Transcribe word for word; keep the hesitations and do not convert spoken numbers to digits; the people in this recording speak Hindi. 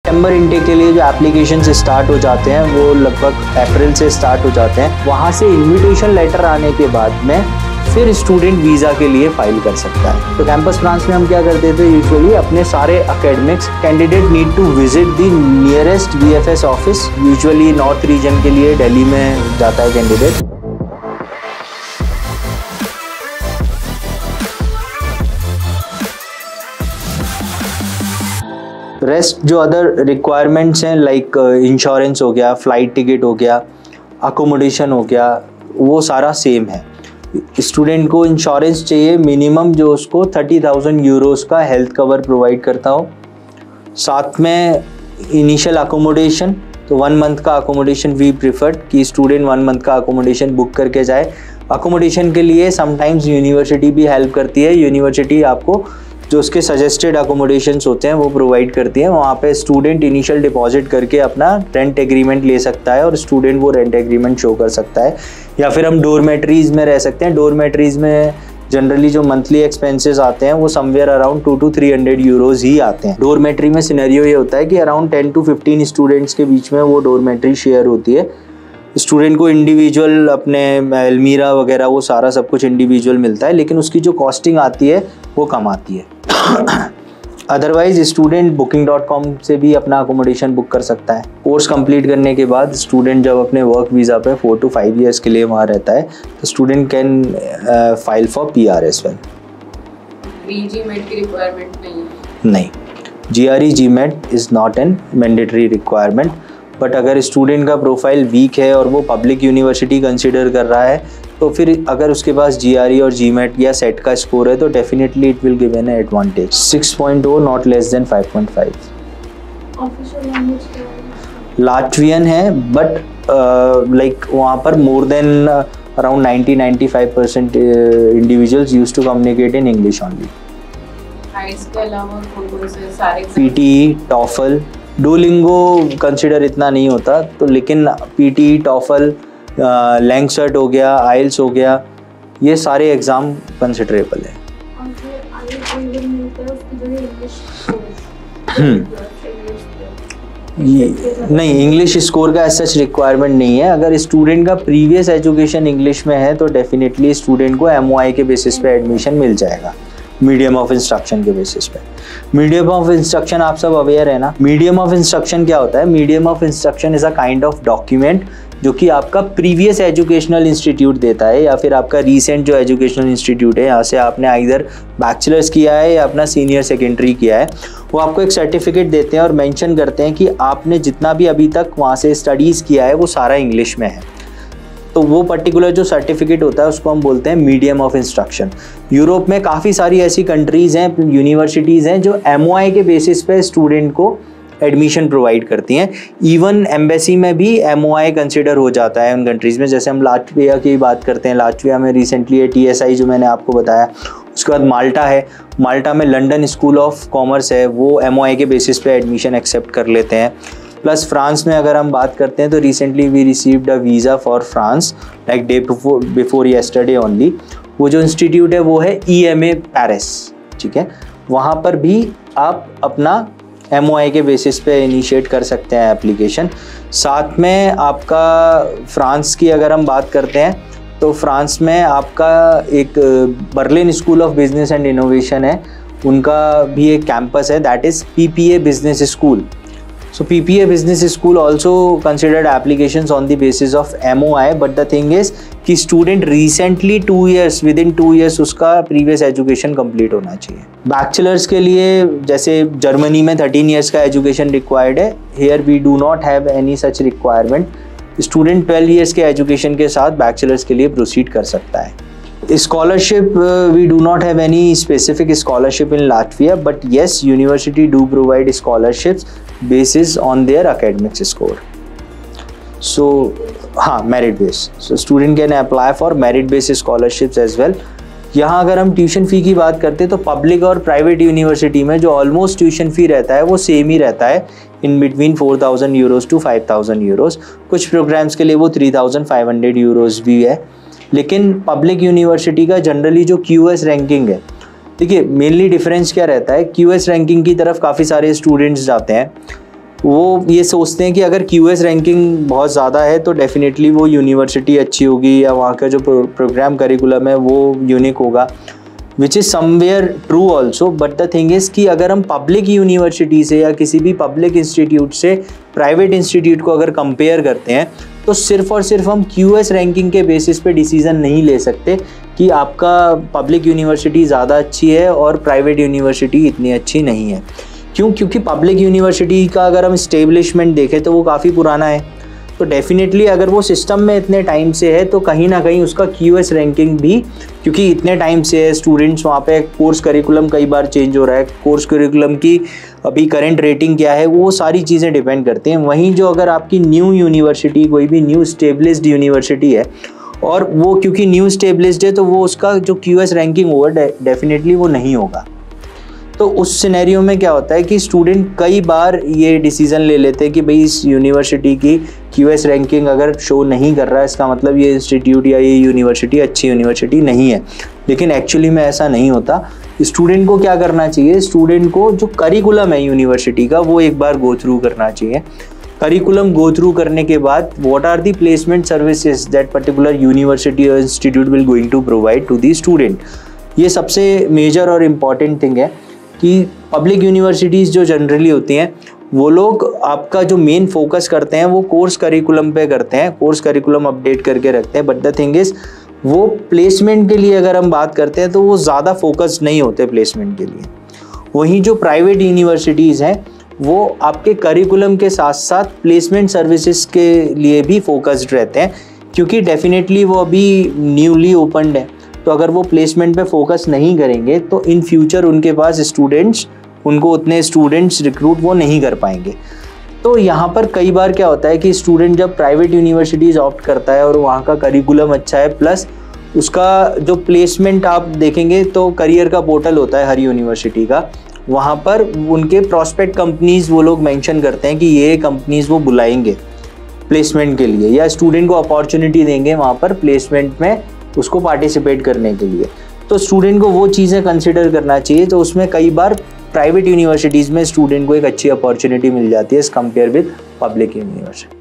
सितंबर इनटेक के लिए जो एप्लीकेशन से स्टार्ट हो जाते हैं वो लगभग अप्रैल से स्टार्ट हो जाते हैं। वहाँ से इन्विटेशन लेटर आने के बाद में फिर स्टूडेंट वीज़ा के लिए फाइल कर सकता है। तो कैंपस फ्रांस में हम क्या करते थे, यूजुअली अपने सारे academics candidate need to visit the nearest VFS office. Usually north region के लिए दिल्ली में जाता है कैंडिडेट। रेस्ट जो अदर रिक्वायरमेंट्स हैं लाइक इंश्योरेंस हो गया, फ़्लाइट टिकट हो गया, अकोमोडेशन हो गया, वो सारा सेम है। स्टूडेंट को इंश्योरेंस चाहिए मिनिमम जो उसको थर्टी थाउजेंड यूरोज़ का हेल्थ कवर प्रोवाइड करता हो। साथ में इनिशियल अकोमोडेशन, तो वन मंथ का अकोमोडेशन वी प्रिफर्ड कि स्टूडेंट वन मंथ का अकोमोडेशन बुक करके जाए। अकोमोडेशन के लिए समटाइम्स यूनिवर्सिटी भी हेल्प करती है। यूनिवर्सिटी आपको जो उसके सजेस्टेड अकोमोडेशंस होते हैं वो प्रोवाइड करती हैं। वहाँ पे स्टूडेंट इनिशियल डिपॉजिट करके अपना रेंट एग्रीमेंट ले सकता है और स्टूडेंट वो रेंट एग्रीमेंट शो कर सकता है। या फिर हम डोरमेट्रीज़ में रह सकते हैं। डोरमेट्रीज़ में जनरली जो मंथली एक्सपेंसेस आते हैं वो somewhere around two to three hundred euros ही आते हैं। डोरमेट्री में सिनेरियो ये होता है कि around ten to fifteen students के बीच में वो डोरमेट्री शेयर होती है। स्टूडेंट को इंडिविजुअल अपने अलमीरा वगैरह वो सारा सब कुछ इंडिविजुअल मिलता है, लेकिन उसकी जो कॉस्टिंग आती है वो कम आती है। Otherwise student booking dot com से भी अपना अकोमोडेशन बुक कर सकता है। कोर्स कंप्लीट करने के बाद स्टूडेंट जब अपने वर्क वीज़ा पे फोर टू फाइव इयर्स के लिए वहाँ रहता है तो student can file for P R as well. GMAT की रिक्वायरमेंट नहीं है? नहीं, G R E GMAT is not a mandatory requirement. But अगर स्टूडेंट का प्रोफाइल वीक है और वो पब्लिक यूनिवर्सिटी कंसिडर कर रहा है तो फिर अगर उसके पास जी आर ई और जी मेट या सेट का स्कोर है तो definitely it will give an advantage. Six point O not less than five point five. Latvian है बट लाइक वहाँ पर more than around ninety to ninety five percent individuals use to communicate in English only. इसके अलावा कौन से सारे पीटीई, टॉफल, डुओलिंगो कंसिडर इतना नहीं होता तो, लेकिन पीटीई, टॉफल, लैंगसर्ट हो गया, आइल्स हो गया, ये सारे एग्ज़ाम कंसिडरेबल है। ये नहीं, इंग्लिश स्कोर का सच रिक्वायरमेंट नहीं है। अगर स्टूडेंट का प्रीवियस एजुकेशन इंग्लिश में है तो डेफिनेटली स्टूडेंट को एम ओ आई के बेसिस पे एडमिशन मिल जाएगा, मीडियम ऑफ इंस्ट्रक्शन के बेसिस पे। मीडियम ऑफ इंस्ट्रक्शन आप सब अवेयर है ना। मीडियम ऑफ इंस्ट्रक्शन क्या होता है? Medium of instruction is a kind of document जो कि आपका प्रीवियस एजुकेशनल इंस्टीट्यूट देता है या फिर आपका रीसेंट जो एजुकेशनल इंस्टीट्यूट है यहाँ से आपने आइदर बैचलर्स किया है या अपना सीनियर सेकेंडरी किया है, वो आपको एक सर्टिफिकेट देते हैं और मेंशन करते हैं कि आपने जितना भी अभी तक वहाँ से स्टडीज़ किया है वो सारा इंग्लिश में है। तो वो पर्टिकुलर जो सर्टिफिकेट होता है उसको हम बोलते हैं मीडियम ऑफ इंस्ट्रक्शन। यूरोप में काफ़ी सारी ऐसी कंट्रीज़ हैं, यूनिवर्सिटीज़ हैं जो एम ओ आई के बेसिस पे स्टूडेंट को एडमिशन प्रोवाइड करती हैं। इवन एम्बेसी में भी एम ओ आई कंसिडर हो जाता है उन कंट्रीज़ में। जैसे हम लाटविया की बात करते हैं, लाटविया में रिसेंटली टी एस आई जो मैंने आपको बताया। उसके बाद माल्टा है, माल्टा में लंदन स्कूल ऑफ कॉमर्स है, वो एम ओ आई के बेसिस पे एडमिशन एक्सेप्ट कर लेते हैं। प्लस फ्रांस में अगर हम बात करते हैं तो recently we received a visa for France like day before before yesterday only. वो जो इंस्टीट्यूट है वो है ई एम ए पेरिस, ठीक है। वहाँ पर भी आप अपना एम ओ आई के बेसिस पे इनिशिएट कर सकते हैं एप्लीकेशन। साथ में आपका फ्रांस की अगर हम बात करते हैं तो फ्रांस में आपका एक Berlin school of business and innovation है, उनका भी एक कैंपस है, that is P P A business school. So P P A Business School also considered applications on the basis of M O I, but the thing is कि student recently two years within two years उसका previous education complete होना चाहिए। Bachelors के लिए जैसे जर्मनी में थर्टीन years का education required है, here we do not have any such requirement। Student twelve years के education के साथ bachelors के लिए proceed कर सकता है। Scholarship, uh, we do not have any specific scholarship in Latvia, but yes, university do provide scholarships basis on their academic score. So, हाँ, merit base. So student can apply for merit based scholarships as well. यहाँ अगर हम ट्यूशन फ़ी की बात करते हैं तो पब्लिक और प्राइवेट यूनिवर्सिटी में जो ऑलमोस्ट ट्यूशन फ़ी रहता है वो सेम ही रहता है, in between four thousand euros to five thousand euros. कुछ प्रोग्राम्स के लिए वो three thousand five hundred euros भी है। लेकिन पब्लिक यूनिवर्सिटी का जनरली जो क्यू एस रैंकिंग है, देखिए मेनली डिफरेंस क्या रहता है, क्यू एस रैंकिंग की तरफ काफ़ी सारे स्टूडेंट्स जाते हैं वो ये सोचते हैं कि अगर क्यूएस रैंकिंग बहुत ज़्यादा है तो डेफिनेटली वो यूनिवर्सिटी अच्छी होगी या वहाँ का जो प्रोग्राम करिकुलम है वो यूनिक होगा, which is somewhere true also. But the thing is कि अगर हम पब्लिक यूनिवर्सिटी से या किसी भी पब्लिक इंस्टीट्यूट से प्राइवेट इंस्टीट्यूट को अगर कंपेयर करते हैं तो सिर्फ और सिर्फ हम क्यूएस रैंकिंग के बेसिस पे डिसीज़न नहीं ले सकते कि आपका पब्लिक यूनिवर्सिटी ज़्यादा अच्छी है और प्राइवेट यूनिवर्सिटी इतनी अच्छी नहीं है। क्यों? क्योंकि पब्लिक यूनिवर्सिटी का अगर हम इस्टेब्लिशमेंट देखें तो वो काफ़ी पुराना है, तो डेफिनेटली अगर वो सिस्टम में इतने टाइम से है तो कहीं ना कहीं उसका क्यूएस रैंकिंग भी, क्योंकि इतने टाइम से है, स्टूडेंट्स वहाँ पे कोर्स करिकुलम कई बार चेंज हो रहा है, कोर्स करिकुलम की अभी करंट रेटिंग क्या है, वो सारी चीज़ें डिपेंड करती हैं। वहीं जो अगर आपकी न्यू यूनिवर्सिटी, कोई भी न्यू स्टेब्लिश्ड यूनिवर्सिटी है और वो क्योंकि न्यू स्टेब्लिश्ड है तो वो उसका जो क्यूएस रैंकिंग होगा डेफिनेटली वो नहीं होगा। तो उस सिनेरियो में क्या होता है कि स्टूडेंट कई बार ये डिसीज़न ले लेते हैं कि भाई इस यूनिवर्सिटी की क्यूएस रैंकिंग अगर शो नहीं कर रहा है इसका मतलब ये इंस्टीट्यूट या ये यूनिवर्सिटी अच्छी यूनिवर्सिटी नहीं है, लेकिन एक्चुअली में ऐसा नहीं होता। स्टूडेंट को क्या करना चाहिए, स्टूडेंट को जो करिकुलम है यूनिवर्सिटी का वो एक बार गो थ्रू करना चाहिए। करिकुलम गो थ्रू करने के बाद what are the placement services that particular university और institute will going to provide to the student, ये सबसे मेजर और इम्पॉर्टेंट थिंग है कि पब्लिक यूनिवर्सिटीज़ जो जनरली होती हैं वो लोग आपका जो मेन फोकस करते हैं वो कोर्स करिकुलम पे करते हैं, कोर्स करिकुलम अपडेट करके रखते हैं। बट द थिंग इज़ वो प्लेसमेंट के लिए अगर हम बात करते हैं तो वो ज़्यादा फोकस नहीं होते प्लेसमेंट के लिए। वहीं जो प्राइवेट यूनिवर्सिटीज़ हैं वो आपके करिकुलम के साथ साथ प्लेसमेंट सर्विसेज के लिए भी फोकस्ड रहते हैं, क्योंकि डेफिनेटली वो अभी न्यूली ओपनड है, तो अगर वो प्लेसमेंट पे फोकस नहीं करेंगे तो इन फ्यूचर उनके पास स्टूडेंट्स, उनको उतने स्टूडेंट्स रिक्रूट वो नहीं कर पाएंगे। तो यहाँ पर कई बार क्या होता है कि स्टूडेंट जब प्राइवेट यूनिवर्सिटीज़ ऑप्ट करता है और वहाँ का करिकुलम अच्छा है प्लस उसका जो प्लेसमेंट आप देखेंगे तो करियर का पोर्टल होता है हर यूनिवर्सिटी का, वहाँ पर उनके प्रॉस्पेक्ट कंपनीज़ वो लोग मेंशन करते हैं कि ये कंपनीज़ वो बुलाएंगे प्लेसमेंट के लिए या स्टूडेंट को अपॉर्चुनिटी देंगे वहाँ पर प्लेसमेंट में उसको पार्टिसिपेट करने के लिए। तो स्टूडेंट को वो चीज़ें कंसिडर करना चाहिए। तो उसमें कई बार प्राइवेट यूनिवर्सिटीज़ में स्टूडेंट को एक अच्छी अपॉर्चुनिटी मिल जाती है as compared with public university.